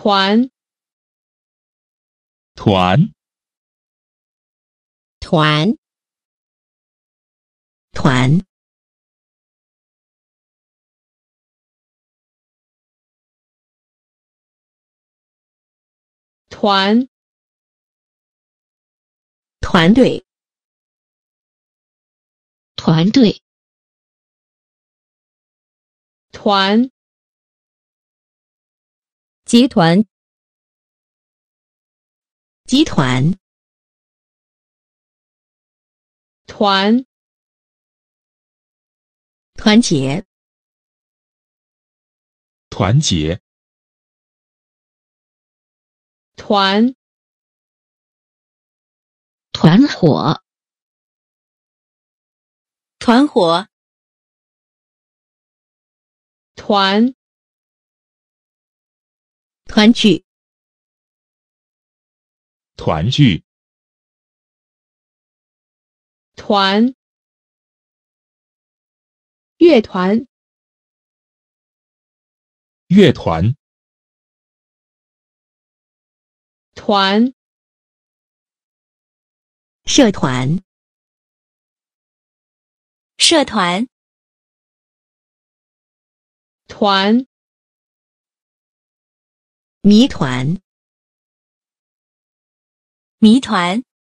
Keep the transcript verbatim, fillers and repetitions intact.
团团团团团团队团队团集团集团团团结团结团团伙团伙团团聚团聚团乐团乐团团社团社团团谜团谜团